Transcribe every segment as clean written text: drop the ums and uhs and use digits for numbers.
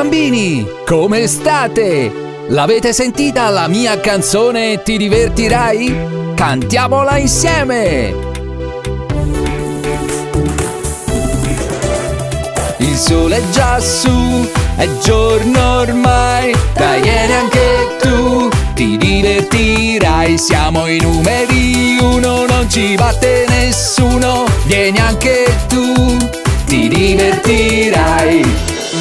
bambini, come state? L'avete sentita la mia canzone Ti divertirai? Cantiamola insieme! Il sole è già su, è giorno ormai, dai vieni anche tu, ti divertirai. Siamo i numeri uno, non ci batte nessuno, vieni anche tu, ti divertirai.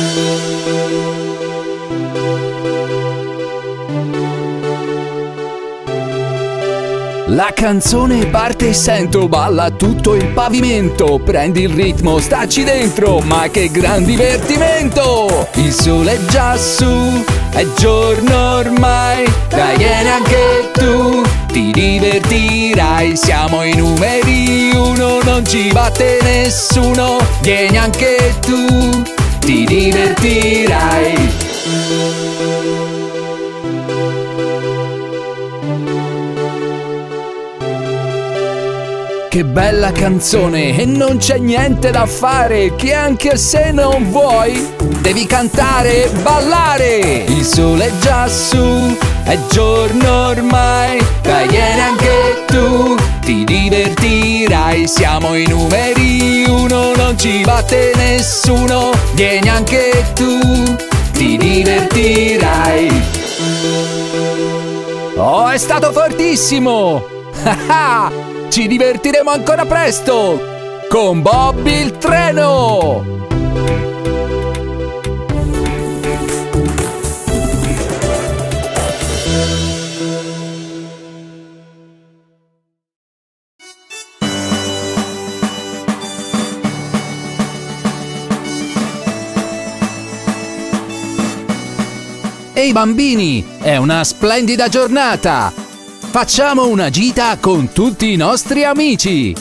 La canzone parte e sento, balla tutto il pavimento. Prendi il ritmo, staci dentro, ma che gran divertimento! Il sole è già su, è giorno ormai, dai vieni anche tu, ti divertirai. Siamo i numeri uno, non ci batte nessuno, vieni anche tu, ti divertirai. Che bella canzone e non c'è niente da fare, che anche se non vuoi devi cantare e ballare. Il sole è già su, è giorno ormai, dai vieni anche tu, ti divertirai. Siamo i numeri uno, non ci batte nessuno, vieni anche tu, ti divertirai. Oh, è stato fortissimo! Ci divertiremo ancora presto con Bob il treno! Ehi bambini, è una splendida giornata! Facciamo una gita con tutti i nostri amici!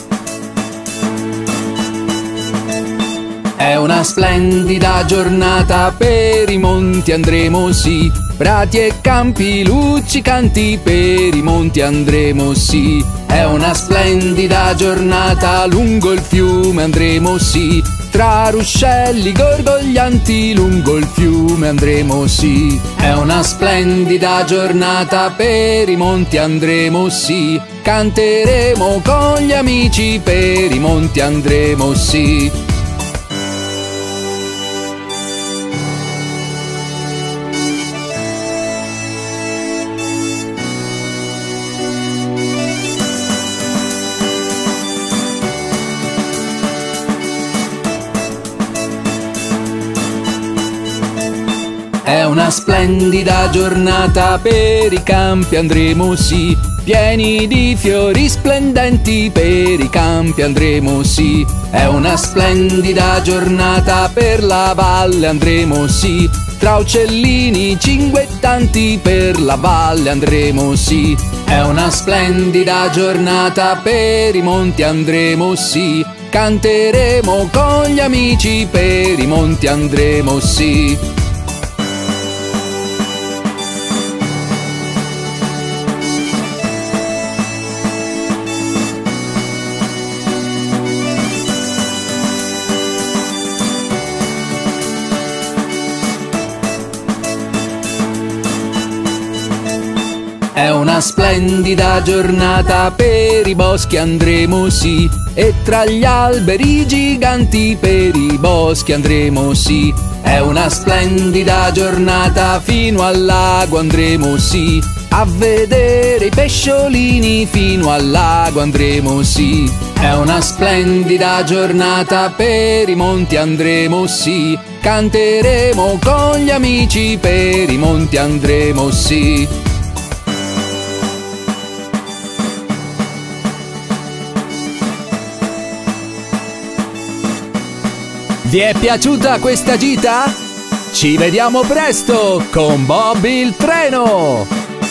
È una splendida giornata, per i monti andremo sì, prati e campi luccicanti, per i monti andremo sì. È una splendida giornata, lungo il fiume andremo sì, tra ruscelli gorgoglianti lungo il fiume andremo sì. È una splendida giornata, per i monti andremo sì, canteremo con gli amici, per i monti andremo sì. È una splendida giornata, per i campi andremo sì, pieni di fiori splendenti, per i campi andremo sì. È una splendida giornata, per la valle andremo sì, tra uccellini cinguettanti, per la valle andremo sì. È una splendida giornata, per i monti andremo sì, canteremo con gli amici, per i monti andremo sì. È una splendida giornata, per i boschi andremo sì, e tra gli alberi giganti, per i boschi andremo sì. È una splendida giornata, fino al lago andremo sì, a vedere i pesciolini, fino al lago andremo sì. È una splendida giornata, per i monti andremo sì, canteremo con gli amici, per i monti andremo sì. Vi è piaciuta questa gita? Ci vediamo presto con Bob il treno!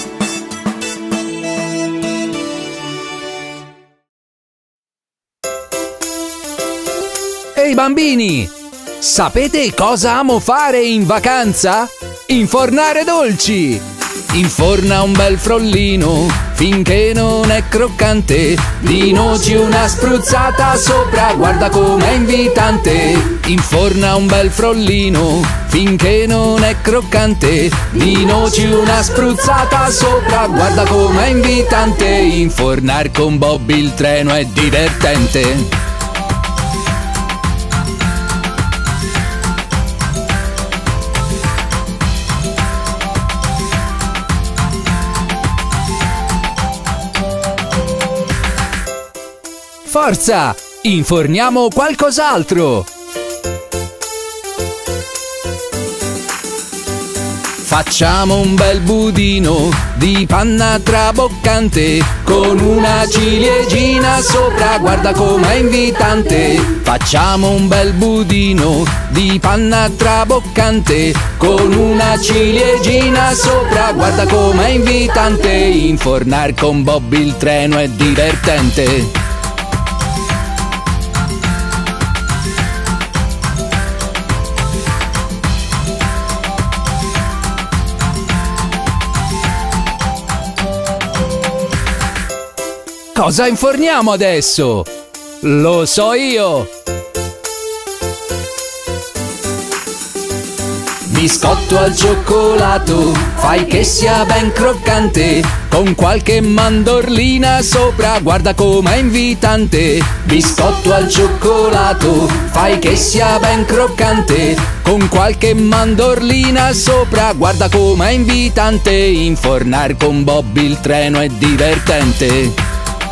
Ehi bambini! Sapete cosa amo fare in vacanza? Infornare dolci! Inforna un bel frollino, finché non è croccante. Di noci una spruzzata sopra, guarda com'è invitante. Inforna un bel frollino, finché non è croccante. Di noci una spruzzata sopra, guarda com'è invitante. Infornar con Bob il treno è divertente. Forza! Inforniamo qualcos'altro! Facciamo un bel budino di panna traboccante con una ciliegina sopra, guarda com'è invitante. Facciamo un bel budino di panna traboccante con una ciliegina sopra, guarda com'è invitante. Infornar con Bob il treno è divertente. Cosa inforniamo adesso? Lo so io! Biscotto al cioccolato, fai che sia ben croccante, con qualche mandorlina sopra, guarda com'è invitante. Biscotto al cioccolato, fai che sia ben croccante, con qualche mandorlina sopra, guarda com'è invitante. Infornar con Bob il treno è divertente.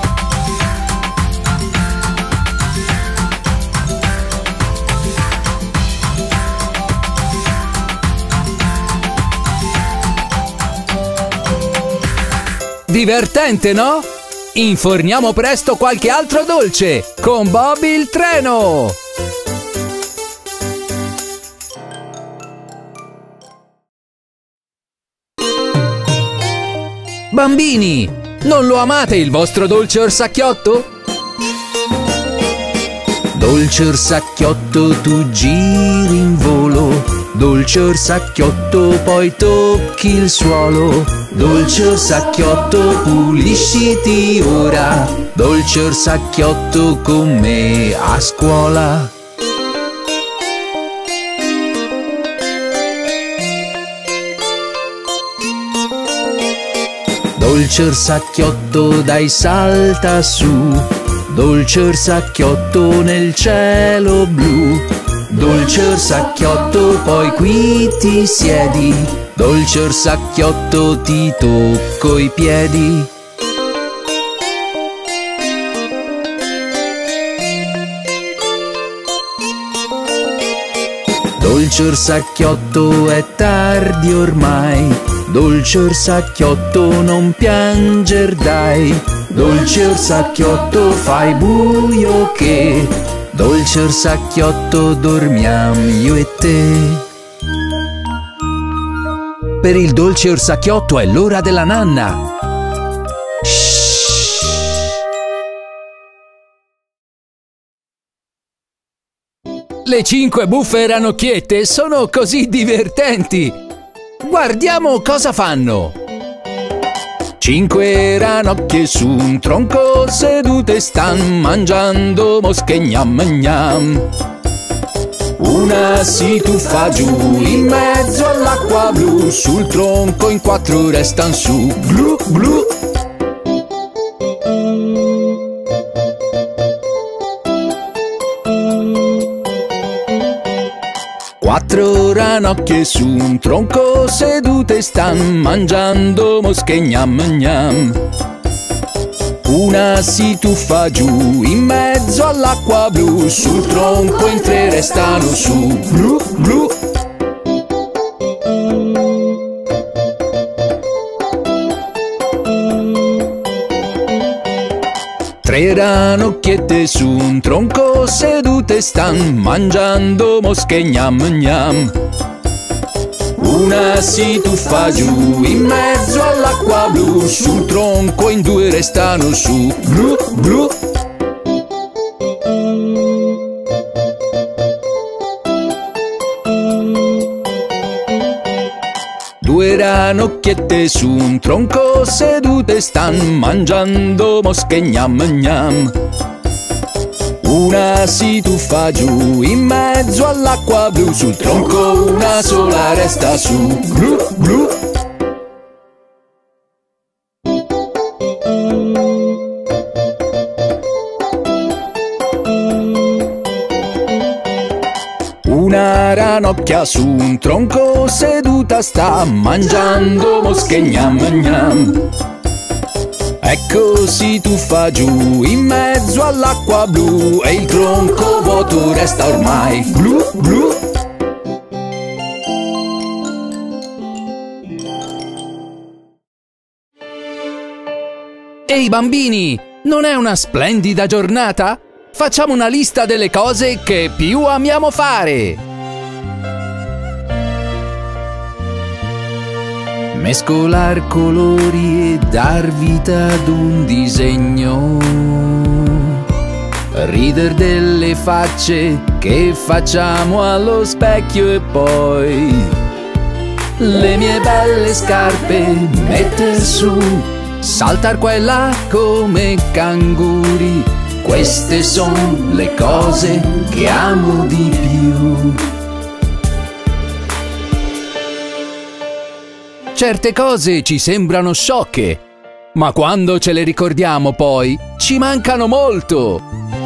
Divertente, no? Inforniamo presto qualche altro dolce con Bob il treno! Bambini, non lo amate il vostro dolce orsacchiotto? Dolce orsacchiotto, tu giri in volo, dolce orsacchiotto, poi tocchi il suolo. Dolce orsacchiotto, pulisciti ora, dolce orsacchiotto, con me a scuola. Dolce orsacchiotto, dai salta su, dolce orsacchiotto nel cielo blu. Dolce orsacchiotto, poi qui ti siedi, dolce orsacchiotto, ti tocco i piedi. Dolce orsacchiotto, è tardi ormai, dolce orsacchiotto, non pianger dai. Dolce orsacchiotto, fai buio che, dolce orsacchiotto, dormiamo io e te. Per il dolce orsacchiotto è l'ora della nanna. Shhh. Le 5 buffe ranocchiette sono così divertenti. Guardiamo cosa fanno. 5 ranocchie su un tronco sedute stan, mangiando mosche gnam gnam. Una si tuffa giù in mezzo all'acqua blu, sul tronco in 4 restan su, glu glu. Quattro ranocchie su un tronco sedute stan, mangiando mosche gnam gnam. Una si tuffa giù in mezzo all'acqua blu, sul tronco in 3 restano su, glu glu. Tre ranocchiette su un tronco sedute stan, mangiando mosche gnam gnam. Una si tuffa giù in mezzo all'acqua blu, sul tronco in 2 restano su, glu glu. ranocchiette su un tronco sedute stan, mangiando mosche gnam gnam. Una si tuffa giù in mezzo all'acqua blu, sul tronco una sola resta su. Glu glu. Una ranocchia su un tronco seduta sta, mangiando mosche gnam gnam. Ecco si tuffa giù in mezzo all'acqua blu e il tronco vuoto resta ormai. Glu glu. Ehi bambini, non è una splendida giornata? Facciamo una lista delle cose che più amiamo fare. Mescolar colori e dar vita ad un disegno. Rider delle facce che facciamo allo specchio e poi le mie belle scarpe metter su. Saltar qua e là come canguri. Queste sono le cose che amo di più. Certe cose ci sembrano sciocche, ma quando ce le ricordiamo poi ci mancano molto.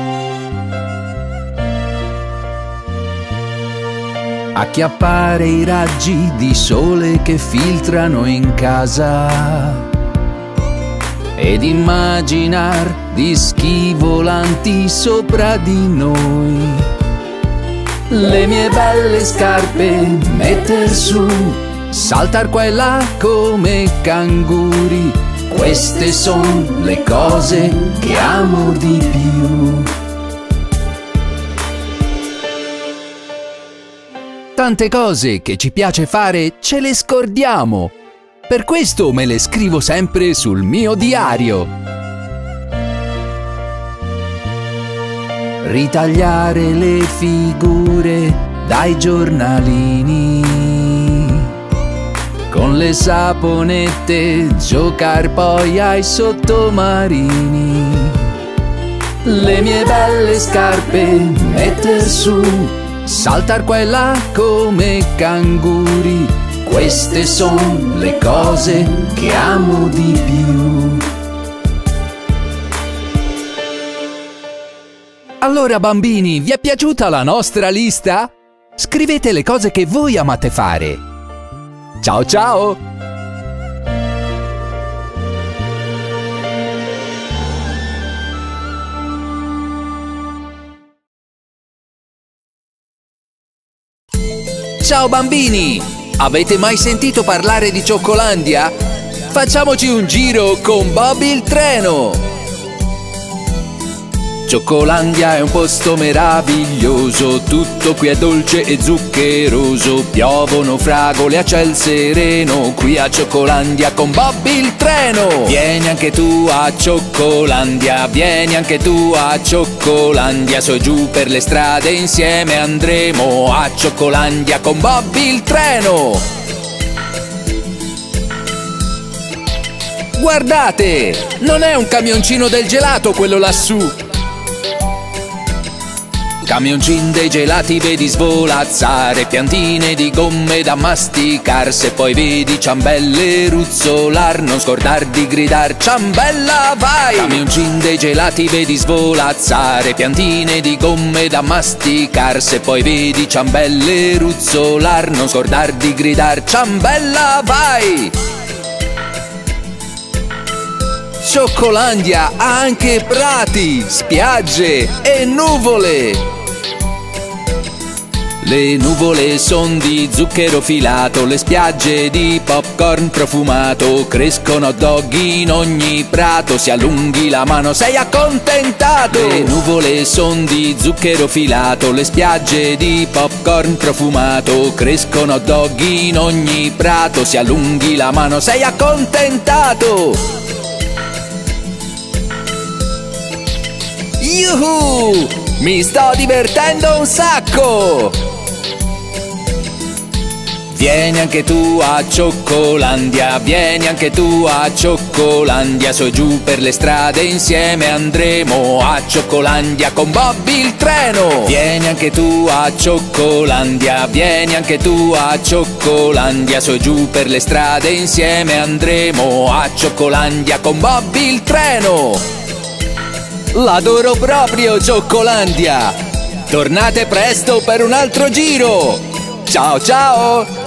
Acchiappare i raggi di sole che filtrano in casa ed immaginar dischi volanti sopra di noi. Le mie belle scarpe metter su, saltar qua e là come canguri. Queste sono le cose che amo di più. Tante cose che ci piace fare ce le scordiamo. Per questo me le scrivo sempre sul mio diario. Ritagliare le figure dai giornalini, con le saponette giocar poi ai sottomarini. Le mie belle scarpe metter su, saltar qua e là come canguri. Queste sono le cose che amo di più. Allora bambini, vi è piaciuta la nostra lista? Scrivete le cose che voi amate fare. Ciao ciao! Ciao bambini! Avete mai sentito parlare di Cioccolandia? Facciamoci un giro con Bobby il treno! Cioccolandia è un posto meraviglioso, tutto qui è dolce e zuccheroso. Piovono fragole a ciel sereno, qui a Cioccolandia con Bobby il treno. Vieni anche tu a Cioccolandia, vieni anche tu a Cioccolandia. Su e giù per le strade insieme andremo a Cioccolandia con Bobby il treno. Guardate, non è un camioncino del gelato quello lassù. Camioncin dei gelati vedi svolazzare, piantine di gomme da masticar. Se poi vedi ciambelle ruzzolar, non scordar di gridar ciambella vai! Camioncin dei gelati vedi svolazzare, piantine di gomme da masticar. Se poi vedi ciambelle ruzzolar, non scordar di gridar ciambella vai! Cioccolandia ha anche prati, spiagge e nuvole. Le nuvole son di zucchero filato, le spiagge di popcorn profumato. Crescono hot dog in ogni prato, se allunghi la mano sei accontentato. Le nuvole son di zucchero filato, le spiagge di popcorn profumato. Crescono hot dog in ogni prato, se allunghi la mano sei accontentato. Yuhu! Mi sto divertendo un sacco! Vieni anche tu a Cioccolandia, vieni anche tu a Cioccolandia, su e giù per le strade insieme andremo a Cioccolandia con Bobby il treno. Vieni anche tu a Cioccolandia, vieni anche tu a Cioccolandia, su e giù per le strade insieme andremo a Cioccolandia con Bobby il treno. L'adoro proprio Cioccolandia! Tornate presto per un altro giro! Ciao ciao!